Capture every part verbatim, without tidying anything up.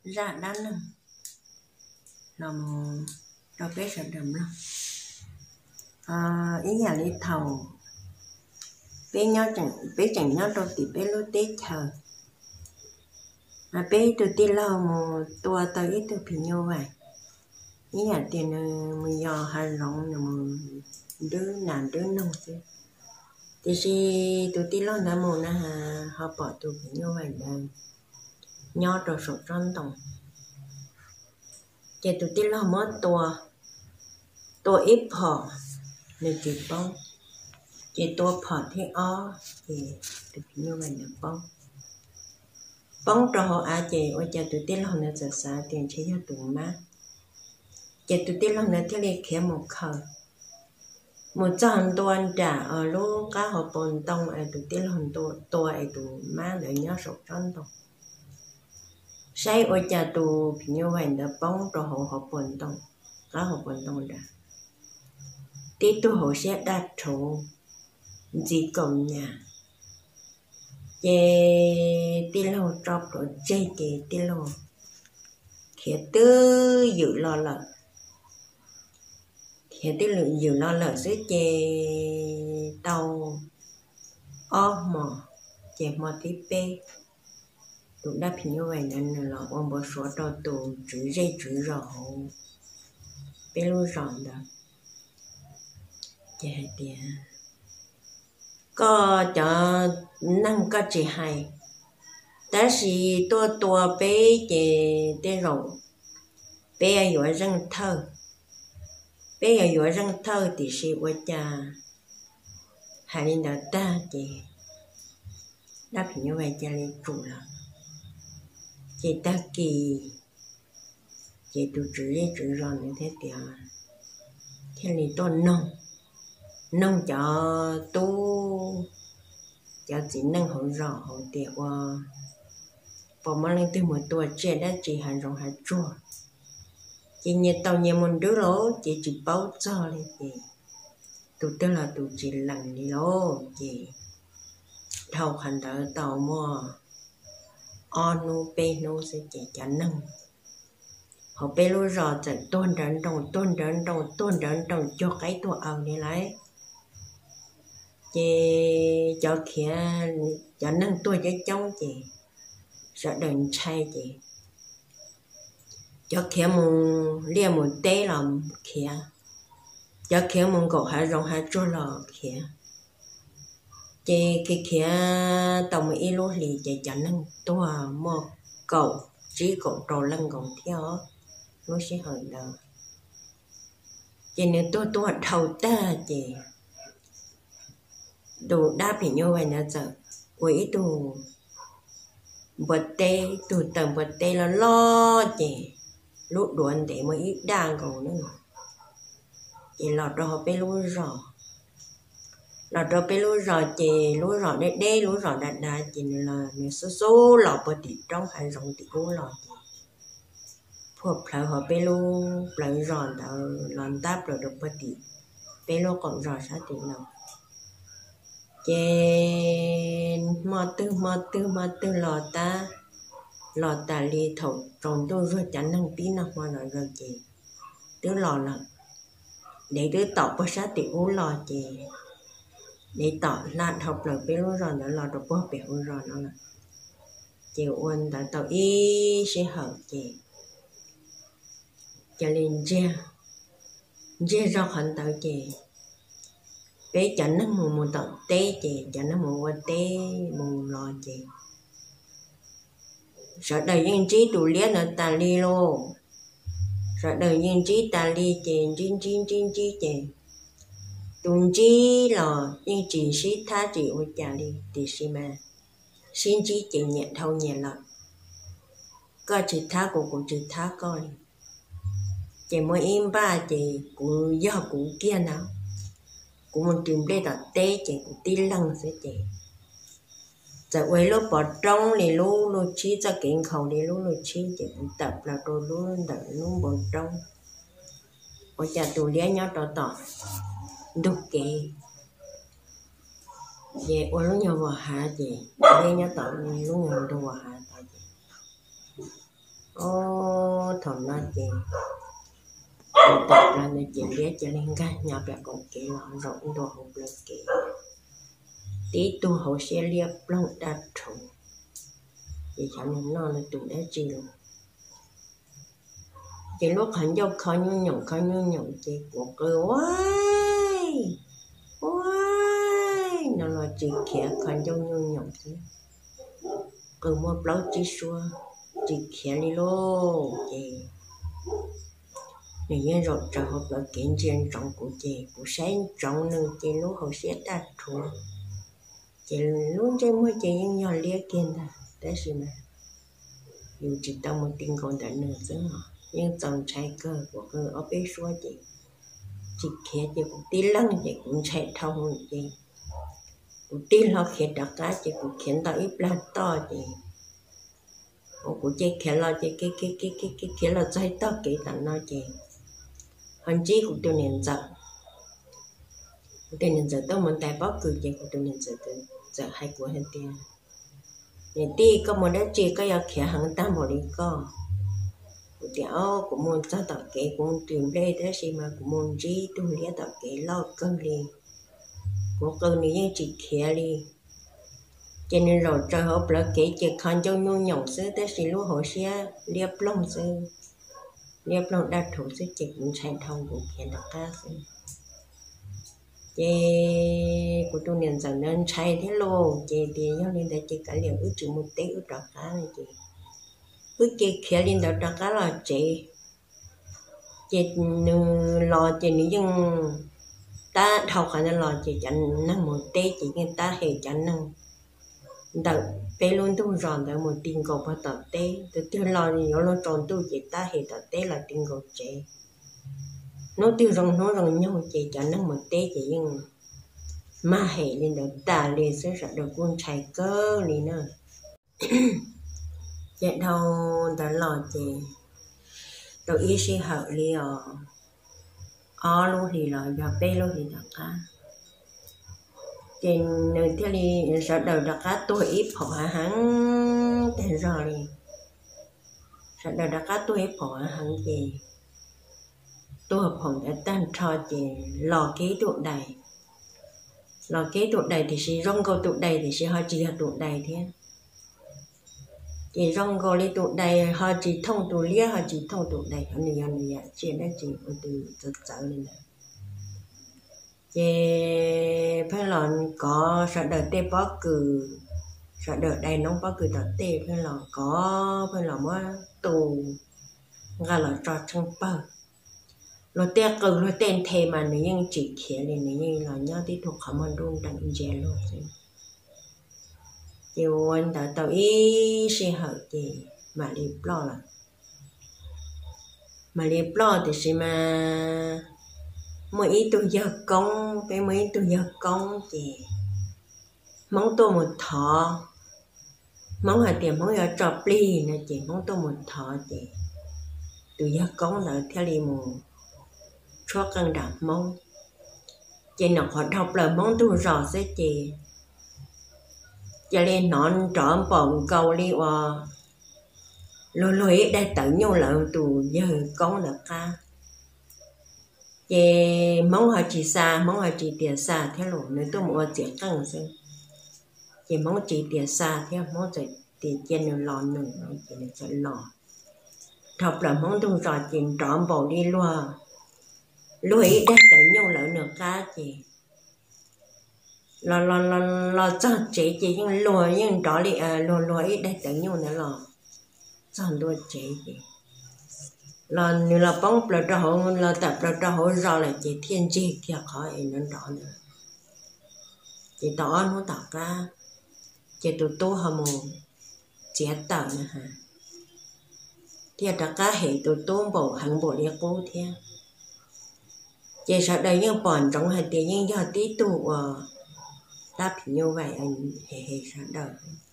ra đan nè làm cho bé sản phẩm lắm à, ý nhà đi thầu bé nhớ chẳng bé chẳng nhớ đâu thì bé lúc tết chờ mà bé từ tết lâu mà tua tới ít từ phi nhau vậy ý nhà tiền mình giờ hai rong mà đứa nàng đứa nông chứ thì khi từ tết lâu đã một là họ bỏ từ phi nhau vậy là nhớ rồi sốt tròn tổng chỉ từ tết lâu mất tua tua ít họ nên chỉ bông chỉ tua phở thì ó thì được như vậy là bông bông cho họ à chị ôi cha tụi tiên lòng nó sợ xa tiền chỉ cho tụi má chị tụi tiên lòng nó thiết liệt khẽ một khờ một trăm tuần trả ở lúc cá họ bồn tông ở tụi tiên lòng tua tua ở tụi má để nhớ sổ tròn tông say ôi cha tụi như vậy là bông cho họ họ bồn tông cá họ bồn tông đã tí tụi họ sẽ đạt thủ gì còn nhà chê tí lâu trọc rồi chê chê tí lâu khẽ tư dự lo lợ khẽ tí lượng dự lo lợ sẽ chê tàu ó mò chê mò tí bê tụi đáp hình như vậy nên là ông bố số cho tụi chữ dây chữ rõ bê lưu rõn đó chê tìa có cho năng có chỉ hay ta chỉ tua tua bé chỉ tên rồi bé ở răng thơ bé ở răng thơ thì chỉ qua cha hai linh đạo ta chỉ đáp như vậy cha lên trụ là chỉ ta kỳ chỉ tụ chữ chữ rồi như thế thì thế này tôi nông nông cho tu cho chỉ nâng hỗ rõ hỗ tiệt qua bỏ mà lên từ một tuổi trẻ đã chỉ hành rong hạt chua chỉ nhớ tàu nhớ một đứa lố chỉ chỉ bao cho lên gì tụ tức là tụ chỉ lặng đi lố gì thầu hành đỡ tàu mua on nu pe nu sẽ chỉ cho nâng họ pe lu rõ chạy tuôn đến đồng tuôn đến đồng tuôn đến đồng cho cái tuổi ao đi lấy chị cho khía cho nâng tôi cho chống chị sợ đừng chay chị cho khía mùng lia mùng té làm khía cho khía mùng cổ hạ rong hạ chua lò khía chị cái khía tổng ý lúa lì chị cho nâng tôi mua cậu chỉ cậu trò lân còn theo nó sẽ hơi đỡ chị nếu tôi tôi thầu ta chị đồ đáp thì như vậy là giờ quỷ đồ vật tê đồ tầm vật tê là lo chị lúc đuổi để mới ít đang còn nữa chị lọt rồi bé lúa rõ lọt rồi bé lúa rõ chị lúa rõ đây đây lúa rõ đạt đạt chị là người số số lọt bờ thì trong hai rồng thì cũng lọt phụp lại họ bé lúa lại rõ đã làm táp rồi được bờ thì bé lúa còn rõ sát thì nào chê mò tư mò tư mò tư lò ta lò ta li thầu tròn tôi rồi chẳng năng tí nào mà nói rồi chị tứ lò là để đứa tọt bớt sát thì u lò chị để tọt lạt học lời biết luôn rồi nó lò được bớt bẹo rồi nó là chị uốn đã tàu y sẽ hở chị cho nên che che ra hẳn tàu chị bé chẳng nó mù mù tọt té chị chẳng nó mù qua té mù lò chị sợ đời nhân trí tụ liết nó ta li lô sợ đời nhân trí ta li chị chín chín chín chín chị tụng trí lò nhưng chỉ sĩ tha chị ôi chà đi thì xí mà xin trí chị nhẹ thâu nhẹ lọt có chị tha của của chị tha coi chị mới im ba chị cũng do cũng kia nào cũng muốn tìm đây là tê chị cũng tí lăng sẽ chị giờ quay lúc bỏ trong thì lúc lúc chi cho kiện khẩu thì lúc lúc chi chị cũng tập là tôi luôn đợi luôn bỏ trong ôi chà tụi lẽ nhau tỏ tỏ đục kì về ôi lúc nhau vào hạ chị lẽ nhau tỏ lúc nhau tôi vào hạ tỏ chị ô thằng nó chị tập là nó chị biết cho nên cái nhà bè cũng kỹ lắm rộng đồ hộp là kỹ tí tu hậu xe liệp lông đạt trùng thì chẳng nên nó là tụi đã chi luôn chị lúc hắn dâu khó nhu nhộng khó nhu nhộng chị của cười quay quay nó là chị khẽ khó dâu nhu nhộng chứ cứ mua bláu chị xua chị khẽ đi lô chị nếu như rồi trở hợp là kiện chuyện trọng của chị của sáng trọng nâng chị lúc hậu sẽ đạt trùng chị luôn chơi mới chị nhưng nhỏ lia kiên ta thế gì mà dù chỉ tao một tin còn đã nửa chứ mà nhưng dòng trái cơ của cơ ở bên xua chị chị khẽ chị cũng tí lăng chị cũng chạy thông chị cũng tí lo khẽ đặc cá chị cũng khiến tao ít là to chị cũng chị khẽ lo chị cái cái cái cái cái khẽ lo trái to kỹ tặng nó chị hơn chí cũng tôi nên giận tôi nên giận tôi muốn tài bóc cử chị cũng tôi nên giận giận hai của hết tiền để đi có một đứa chị có yêu khẽ hàng tam bộ đi co thì ô cũng muốn cho tập kế cũng tìm đây thế gì mà cũng muốn gì tôi liệt tập kế lo cơn đi của cơn này chị khẽ đi cho nên rồi trời hộp là kế chị khăn cho nhu nhộng sư thế gì lúc hồi xe liệp lông sư liệp lông đạt thủ sư chị cũng chạy thông cũng khẽ đặc ca sư chị của tôi nên rằng nên chạy thế lô chị thì nhau nên là chị cả liền ước chừng một tí ước đặc cá này chị ước chị khẽ lên đó đặc cá là chị chị lo chị nữ dân ta thầu khả năng lo chị chẳng năng một tí chị người ta hề chẳng năng đợt bé luôn tôi ròn tới một tin cầu bắt tập tế từ từ lo thì nó lo tròn tôi chị ta hề tập tế là tin cầu chị nó tiêu rong nó rong nhau chị chẳng năng một tế chị nhưng mà hệ lên được ta liền sẽ ra được quân chạy cơ đi nữa vậy đâu đã lo chị tôi ý sẽ hợp lý ở ó luôn thì là giờ bé luôn thì đặt cá trên nơi thế đi sợ đầu đặt cá tôi ít phỏ hắn tên rồi đi sợ đầu đặt cá tôi ít phỏ hắn gì tôi hợp hồng đã tan trò chị lò kế tụ đầy lò kế tụ đầy thì sẽ rong câu tụ đầy thì sẽ họ chỉ là tụ đầy thế chị rong câu đi tụ đầy họ chỉ thông tụ lia họ chỉ thông tụ đầy họ này họ này chuyện đó chị ở từ từ trở lên này chị phải làm có sợ đợt tê bó cử sợ đợt đây nóng bó cử đợt tê phải làm có phải làm á tù ngay là trò trong bờ rồi tê cử rồi tên thề mà nếu như chỉ khía thì nếu như là nhau tí thuộc khám hơn đun đằng dè luôn chiều anh đã tao ý sẽ hở chị mà đi lo là mà đi lo thì sẽ mà mấy tôi giờ công cái mấy tôi giờ công chị mong tôi một thọ mong hạt tiền mong giờ trọp ly nè chị mong tôi một thọ chị tôi giờ công là theo đi một cho căng đạp mong chị nó họ đọc là mong tôi rõ sẽ chị cho nên nón trộm bồng cầu đi qua lôi lôi đây tự nhau là tù giờ công được ca chị mong họ chỉ xa mong họ chỉ tiền xa theo lộ nếu tôi mua tiền căng xem chị mong chỉ tiền xa theo mong chỉ tiền trên nó lò nữa chị này sẽ lò thật là mong tôi rõ chuyện trộm bầu đi loa lôi đây tự nhau lỡ nữa cá chị lò lò lò lò cho chị chị nhưng lùa nhưng đó đi à lùa lùa ít đây tự nhau nữa lò cho lùa chị chị là nếu là bóng là cho họ là tập là cho họ rõ là chị thiên chi kia khỏi nó rõ nữa chị tỏ nó tạo ra chị tụi tôi hầm mù chị tạo nữa hả thì tất cả hệ tụi tôi bộ hàng bộ liệt cố thiên chị sợ đây nhưng bọn trong hai tiền nhưng giờ tí tụ đáp như vậy anh hệ hệ sợ đời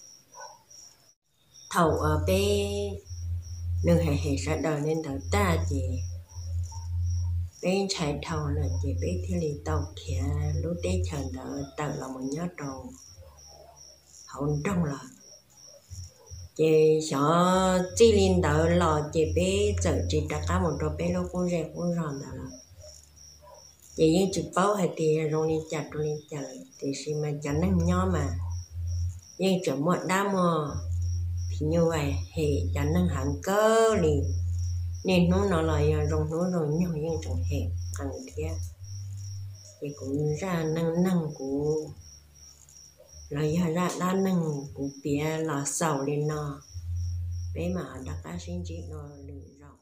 thầu ở bên nương hệ hệ sợ đời nên tao ta chị bên chạy thầu là chị biết thế li tàu kia lúc tết chờ đợi tao là một nhớ tròn hậu trong là chị sợ chỉ linh đạo lò chị bé giờ chị đã có một đôi bé nó cũng rẻ cũng ròn đó là chị những chụp báo hay thì rồi đi chặt rồi đi chặt thì khi mà chặt nó nhỏ mà nhưng chỗ một đám mà thì như vậy thì chặt nó hẳn cơ liền nên nó nó lại rồi nó rồi nhau nhưng chẳng hề thằng kia thì cũng ra năng năng của là ra ra năng của bia là sầu lên nó bé mà đặt cá xin chị nó lười rộng